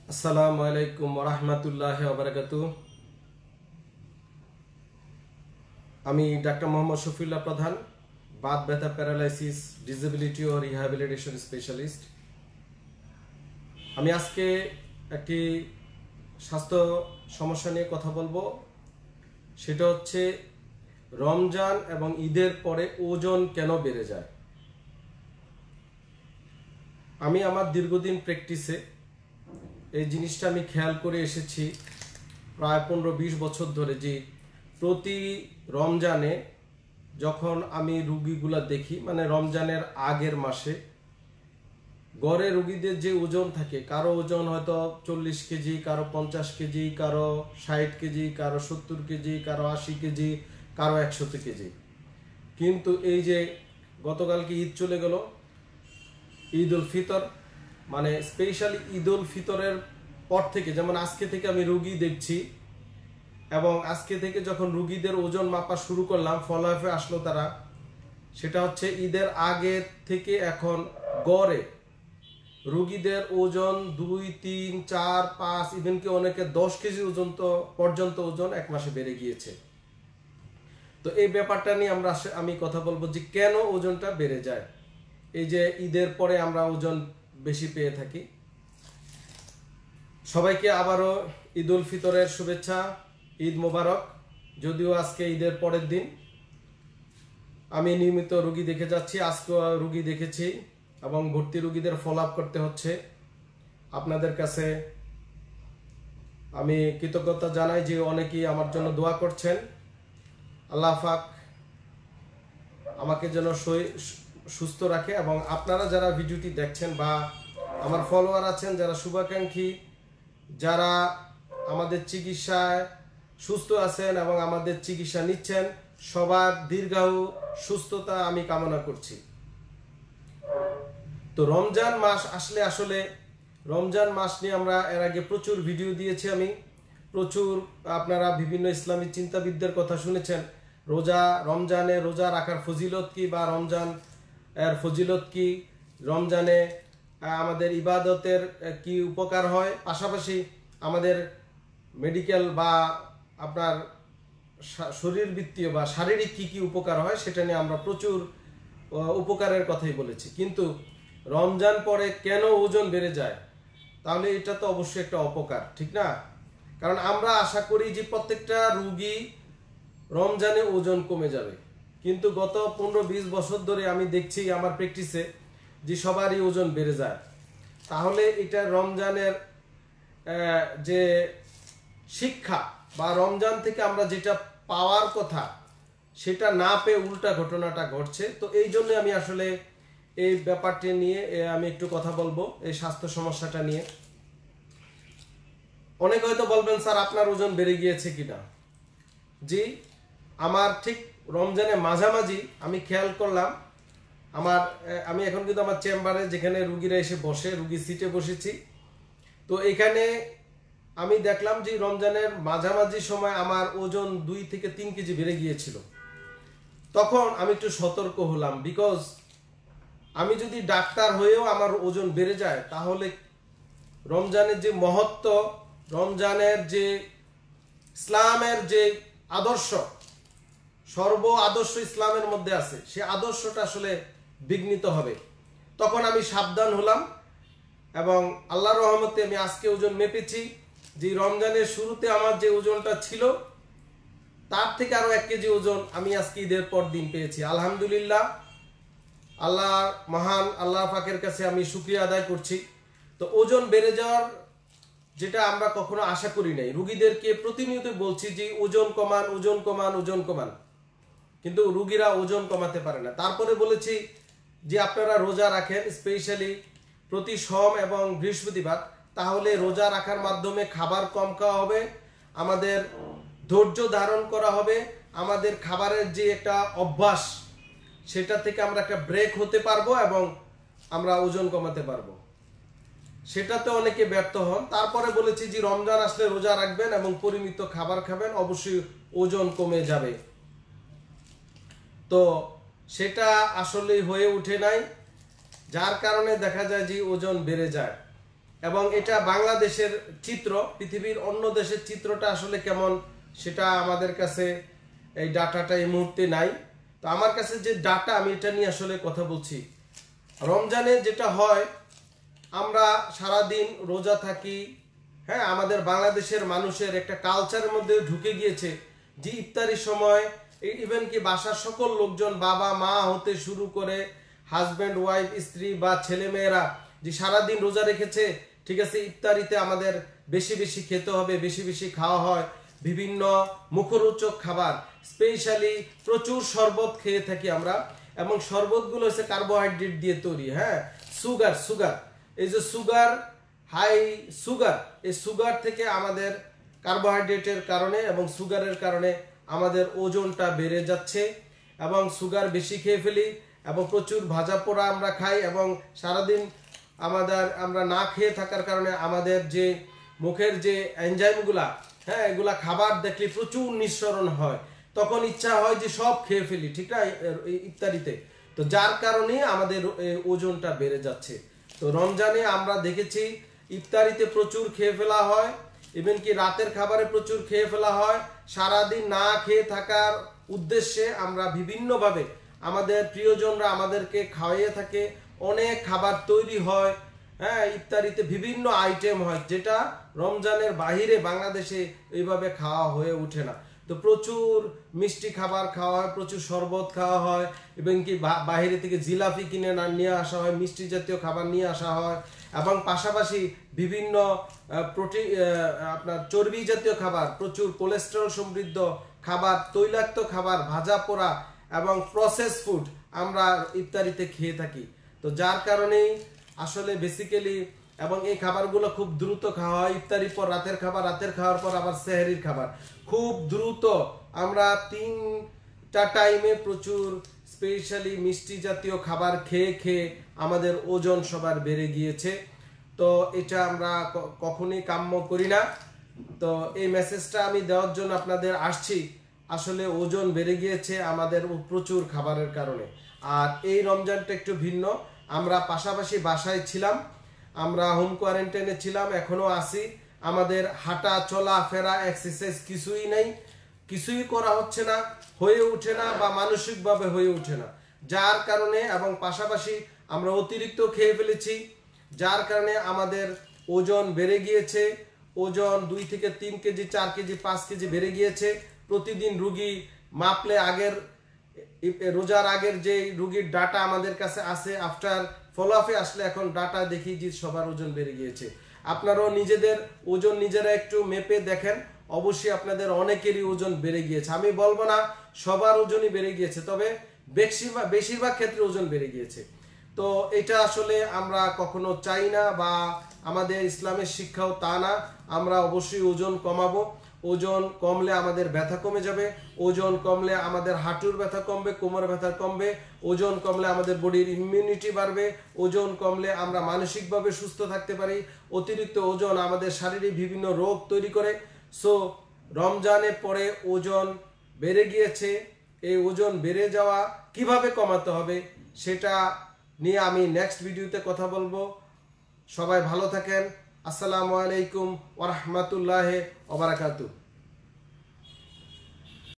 আসসালামু আলাইকুম ওয়া রাহমাতুল্লাহি ওয়া বারাকাতুহু। আমি ডক্টর.Md.Shafiullah প্রধান, বাত ব্যথা, প্যারালাইসিস, ডিসেবিলিটি ও রিহ্যাবিলিটেশন স্পেশালিস্ট। আমি আজকে একটি স্বাস্থ্য সমস্যা নিয়ে কথা বলবো। সেটা হচ্ছে রমজান এবং ঈদের পরে ওজন কেন বেড়ে যায়। আমি আমার দীর্ঘদিন প্র্যাকটিসে এই জিনিসটা আমি খেয়াল করে এসেছি প্রায় 15-20 বছর ধরে, যে প্রতি রমজানে যখন আমি রুগীগুলা দেখি, মানে রমজানের আগের মাসে গড়ে রুগীদের যে ওজন থাকে, কারো ওজন হয়তো 40 কেজি, কারো 50 কেজি, কারো 60 কেজি, কারো 70 কেজি, কারো 80 কেজি, কারো 100 কেজি। কিন্তু এই যে গতকালকে ঈদ চলে গেল, ঈদ উল ফিতর, মানে স্পেশালি ঈদ উল ফিতরের পর থেকে, যেমন আজকে থেকে আমি রুগী দেখছি, এবং আজকে থেকে যখন রুগীদের ওজন মাপা শুরু করলাম, ফলাফলে আসলো তারা, সেটা হচ্ছে ঈদের আগে থেকে এখন গড়ে রুগীদের ওজন 2, 3, 4, 5, ইভেন কি অনেকে 10 কেজি পর্যন্ত ওজন এক মাসে বেড়ে গিয়েছে। তো এই ব্যাপারটা নিয়ে আমি কথা বলবো যে কেন ওজনটা বেড়ে যায়। এই যে ঈদের পরে আমরা ওজন বেশি পেয়ে থাকি। সবাইকে আবারও ঈদ উল ফিতরের শুভেচ্ছা, ঈদ মোবারক। যদিও আজকে ঈদের পরের দিন, আমি নিয়মিত রুগী দেখে যাচ্ছি, আজকে রুগী দেখেছি এবং ভর্তি রুগীদের ফলো আপ করতে হচ্ছে। আপনাদের কাছে আমি কৃতজ্ঞতা জানাই যে অনেকেই আমার জন্য দোয়া করছেন। আল্লাহ পাক আমাকে যেন সুস্থ রাখে, এবং আপনারা যারা ভিডিওটি দেখছেন বা আমার ফলোয়ার আছেন, যারা শুভাকাঙ্ক্ষী, যারা আমাদের চিকিৎসায় সুস্থ আছেন এবং আমাদের চিকিৎসা নিচ্ছেন, সবার দীর্ঘায়ু সুস্থতা আমি কামনা করছি। তো রমজান মাস আসলে রমজান মাস নিয়ে আমরা এর আগে প্রচুর ভিডিও দিয়েছি। আমি প্রচুর, আপনারা বিভিন্ন ইসলামী চিন্তাবিদদের কথা শুনেছেন। রমজানে রোজা রাখার ফজিলত কি, বা রমজান এর ফজিলত কি, রমজানে আমাদের ইবাদতের কি উপকার হয়, পাশাপাশি আমাদের মেডিকেল বা আপনার শরীরবৃত্তীয় বা শারীরিক কি কি উপকার হয়, সেটা নিয়ে আমরা প্রচুর উপকারের কথাই বলেছি। কিন্তু রমজান পরে কেন ওজন বেড়ে যায়, তাহলে এটা তো অবশ্যই একটা অপকার, ঠিক না? কারণ আমরা আশা করি যে প্রত্যেকটা রুগী রমজানে ওজন কমে যাবে, কিন্তু গত 15-20 বছর ধরে আমি দেখছি আমার প্র্যাকটিসে যে সবারই ওজন বেড়ে যায়। তাহলে এটা রমজানের যে শিক্ষা বা রমজান থেকে আমরা যেটা পাওয়ার কথা, সেটা না পেয়ে উল্টা ঘটনাটা ঘটছে। তো এই জন্য আমি আসলে এই ব্যাপারটি নিয়ে আমি একটু কথা বলবো, এই স্বাস্থ্য সমস্যাটা নিয়ে। অনেকে হয়তো বলবেন, স্যার আপনার ওজন বেড়ে গিয়েছে কিনা। জি, আমার ঠিক রমজানের মাঝামাঝি আমি খেয়াল করলাম, আমি এখন কিন্তু আমার চেম্বারে, যেখানে রুগীরা এসে বসে, রুগী সিটে বসেছি, তো এখানে আমি দেখলাম যে রমজানের মাঝামাঝি সময় আমার ওজন 2 থেকে 3 কেজি বেড়ে গিয়েছিল। তখন আমি একটু সতর্ক হলাম, বিকজ আমি যদি ডাক্তার হয়েও আমার ওজন বেড়ে যায়, তাহলে রমজানের যে মহত্ব, রমজানের যে ইসলামের যে আদর্শ, আদর্শ ইসলামের মধ্যে আছে, সে আদর্শটা আসলে বিঘ্নিত হবে। তখন আমি সাবধান হলাম, এবং আল্লাহর রহমতে আমি আজকে ওজন মেপেছি, যে রমজানের শুরুতে আমার যে ওজনটা ছিল তার থেকে আরো 1 কেজি ওজন আমি আজকে ঈদের পর দিন পেয়েছি। আলহামদুলিল্লাহ, মহান আল্লাহ পাকের কাছে আমি শুকরিয়া আদায় করছি। তো ওজন বেড়ে যাওয়ার যেটা আমরা কখনো আশা করি নাই, রুগীদেরকে প্রতিনিয়ত বলছি যে ওজন কমান, ওজন কমান, ওজন কমান, কিন্তু রুগীরা ওজন কমাতে পারে না। তারপরে বলেছি যে আপনারা রোজা রাখেন, স্পেশালি প্রতি সোম এবং বৃহস্পতিবার, তাহলে রোজা রাখার মাধ্যমে খাবার কম খাওয়া হবে, আমাদের ধৈর্য ধারণ করা হবে, আমাদের খাবারের যে একটা অভ্যাস, সেটা থেকে আমরা একটা ব্রেক হতে পারবো এবং আমরা ওজন কমাতে পারবো। সেটাতে অনেকে ব্যর্থ হন। তারপরে বলেছি যে রমজান আসলে রোজা রাখবেন এবং পরিমিত খাবার খাবেন, অবশ্যই ওজন কমে যাবে। তো সেটা আসলে হয়ে ওঠে নাই, যার কারণে দেখা যায় যে ওজন বেড়ে যায়। এবং এটা বাংলাদেশের চিত্র, পৃথিবীর অন্য দেশের চিত্রটা আসলে কেমন সেটা আমাদের কাছে এই ডাটাটা এই মুহূর্তে নাই। তো আমার কাছে যে ডাটা, আমি এটা নিয়ে আসলে কথা বলছি। রমজানে যেটা হয়, আমরা সারাদিন রোজা থাকি। হ্যাঁ, আমাদের বাংলাদেশের মানুষের একটা কালচারের মধ্যে ঢুকে গিয়েছে যে ইফতারির সময় ইভেন কি বাসার সকল লোকজন, বাবা মা হতে শুরু করে হাজব্যান্ড ওয়াইফ, স্ত্রী বা ছেলে মেয়েরা যে সারাদিন রোজা রেখেছে, ঠিক আছে, ইফতারিতে আমাদের বেশি বেশি খেতে হবে, বেশি বেশি খাওয়া হয় বিভিন্ন মুখরোচক খাবার, স্পেশালি প্রচুর শরবত খেয়ে থাকি আমরা। এবং শরবতগুলো হচ্ছে কার্বোহাইড্রেট দিয়ে তৈরি। হ্যাঁ, সুগার, এই যে সুগার, হাই সুগার, এই সুগার থেকে আমাদের কার্বোহাইড্রেটের কারণে এবং সুগারের কারণে আমাদের ওজনটা বেড়ে যাচ্ছে। এবং সুগার বেশি খেয়ে ফেলি এবং প্রচুর ভাজা পোড়া আমরা খাই এবং সারাদিন আমরা না খেয়ে থাকার কারণে আমাদের যে মুখের যে এনজাইমগুলা, হ্যাঁ, এগুলা খাবার দেখলে প্রচুর নিঃসরণ হয়, তখন ইচ্ছা হয় যে সব খেয়ে ফেলি, ঠিক না, ইফতারিতে। তো যার কারণে আমাদের ওজনটা বেড়ে যাচ্ছে। তো রমজানে আমরা দেখেছি ইফতারিতে প্রচুর খেয়ে ফেলা হয়, ইভেন কি রাতের খাবারে প্রচুর খেয়ে ফেলা হয়। সারাদিন না খেয়ে থাকার উদ্দেশ্যে আমরা বিভিন্নভাবে আমাদের প্রিয়জনরা আমাদেরকে খাওয়াইয়ে থাকে, অনেক খাবার তৈরি হয়। হ্যাঁ, ইফতারিতে বিভিন্ন আইটেম হয় যেটা রমজানের বাহিরে বাংলাদেশে এইভাবে খাওয়া হয়ে ওঠে না। তো প্রচুর মিষ্টি খাবার খাওয়া হয়, প্রচুর শরবত খাওয়া হয়, এবং কি বাইরে থেকে জিলাপি কিনে নিয়ে আসা হয়, মিষ্টি জাতীয় খাবার নিয়ে আসা হয়, এবং পাশাপাশি বিভিন্ন আপনার চর্বি জাতীয় খাবার, প্রচুর কোলেস্টেরল সমৃদ্ধ খাবার, তৈলাক্ত খাবার, ভাজা পোড়া এবং প্রসেস ফুড আমরা ইফতারিতে খেয়ে থাকি। তো যার কারণেই আসলে বেসিক্যালি, এবং এই খাবারগুলো খুব দ্রুত খাওয়া হয়। ইফতারির পর রাতের খাবার, রাতের খাওয়ার পর আবার সেহরির খাবার, খুব দ্রুত আমরা 3টা টাইমে প্রচুর স্পেশালি মিষ্টি জাতীয় খাবার খেয়ে খেয়ে আমাদের ওজন সবার বেড়ে গিয়েছে। তো এটা আমরা কখনোই কাম্য করি না। তো এই মেসেজটা আমি দেওয়ার জন্য আপনাদের আসছি। আসলে ওজন বেড়ে গিয়েছে আমাদের প্রচুর খাবারের কারণে। আর এই রমজানটা একটু ভিন্ন। আমরা পাশাপাশি বাসায় ছিলাম, আমরা হোম কোয়ারেন্টাইনে ছিলাম, এখনো আছি। আমাদের হাঁটা চলা ফেরা এক্সারসাইজ কিছুই নেই, কিছুই করা হচ্ছে না, হয়ে ওঠে না বা মানসিকভাবে হয়ে ওঠে না। যার কারণে এবং পাশাপাশি আমরা অতিরিক্ত খেয়ে ফেলেছি, যার কারণে আমাদের ওজন বেড়ে গিয়েছে। ওজন 2 থেকে 3 কেজি, 4 কেজি, 5 কেজি বেড়ে গিয়েছে। প্রতিদিন রুগী মাপলে রোজার আগের যে রুগীর ডাটা আমাদের কাছে আছে, আফটার ফলো আপে আসলে এখন ডাটা দেখি যে সবার ওজন বেড়ে গিয়েছে। আপনারাও নিজেদের ওজন নিজেরা একটু মেপে দেখেন, অবশ্যই আপনাদের অনেকেরই ওজন বেড়ে গিয়েছে। আমি বলবো না সবার ওজনই বেড়ে গিয়েছে, তবে বেশিরভাগ ক্ষেত্রে ওজন বেড়ে গিয়েছে। তো এটা আসলে আমরা কখনো চাই না, বা আমাদের ইসলামের শিক্ষাও তা না। আমরা অবশ্যই ওজন কমাবো। ওজন কমলে আমাদের ব্যথা কমে যাবে, ওজন কমলে আমাদের হাঁটুর ব্যথা কমবে, কোমর ব্যথা কমবে, ওজন কমলে আমাদের বডির ইমিউনিটি বাড়বে, ওজন কমলে আমরা মানসিকভাবে সুস্থ থাকতে পারি। অতিরিক্ত ওজন আমাদের শারীরিক বিভিন্ন রোগ তৈরি করে। সো রমজানের পরে ওজন বেড়ে গিয়েছে, এই ওজন বেড়ে যাওয়া কিভাবে কমাতে হবে সেটা নিয়ে আমি নেক্সট ভিডিওতে কথা বলবো। সবাই ভালো থাকেন। আসসালামু আলাইকুম ওয়া রাহমাতুল্লাহি ওয়া বারাকাতুহু।